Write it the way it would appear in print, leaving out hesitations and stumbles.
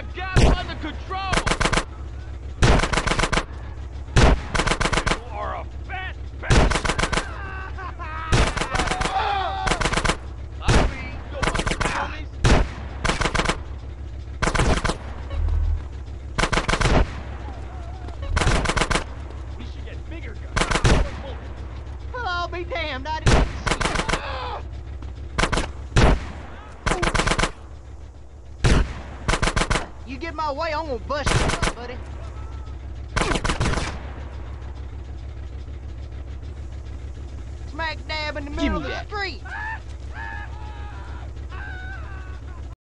got gas under control! You are a fat bastard! I mean, you want to kill me? We should get bigger guns. Well, I'll be damned, I didn't see it. You get my way, I'm gonna bust you up, buddy. Smack dab in the middle of the street.